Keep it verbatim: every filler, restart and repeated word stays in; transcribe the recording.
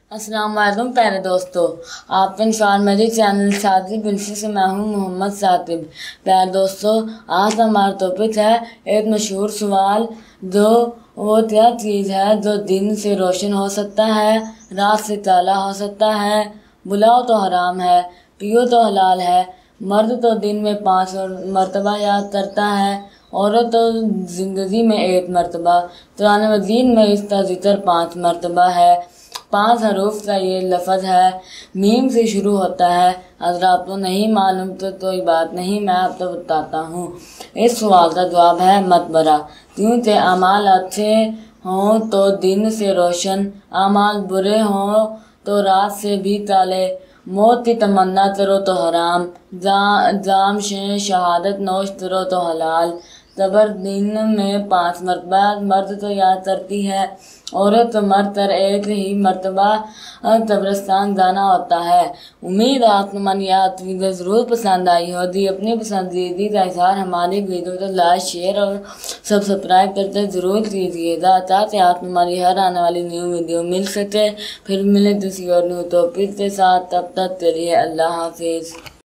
अस्सलाम वालेकुम प्यारे दोस्तों, आपके इंशाअल्लाह मेरे चैनल साथी बिल्सी से मैं हूँ मोहम्मद सातिब। प्यारे दोस्तों, आज हमारा टॉपिक है एक मशहूर सवाल, जो वो क्या चीज़ है जो दिन से रोशन हो सकता है, रात से काला हो सकता है। बुलाओ तो हराम है, पियो तो हलाल है। मर्द तो दिन में पाँच मरतबा याद करता है, औरत तो ज़िंदगी में एक मरतबा। कुरान मजीद में इसका जिक्र पाँच मरतबा है। पांच हरूफ का ये लफ्ज़ है, मीम से शुरू होता है। अगर आपको नहीं मालूम तो कोई बात नहीं, मैं आपको बताता हूँ। इस सवाल का जवाब है मकबरा, क्योंकि अमाल अच्छे हों तो दिन से रोशन, अमाल बुरे हों तो रात से भी काले। मौत की तमन्ना करो तो हराम, जा, जाम से शहादत नोश करो तो हलाल। कब्र दिन में पाँच मरतबा मर्द तो याद करती है, औरत तो मर कर एक ही मरतबा कब्रिस्तान जाना होता है। उम्मीद है आपको हमारी याद वीडियो ज़रूर पसंद आई होगी। अपनी पसंदीदा का इज़हार हमारी वीडियो को लाइक शेयर और सब्सक्राइब करके ज़रूर कीजिएगा, ताकि आप हमारी हर आने वाली न्यू वीडियो मिल सके। फिर मिले किसी और न्यू टॉपिक के साथ, तब तक के लिए अल्लाह हाफिज़।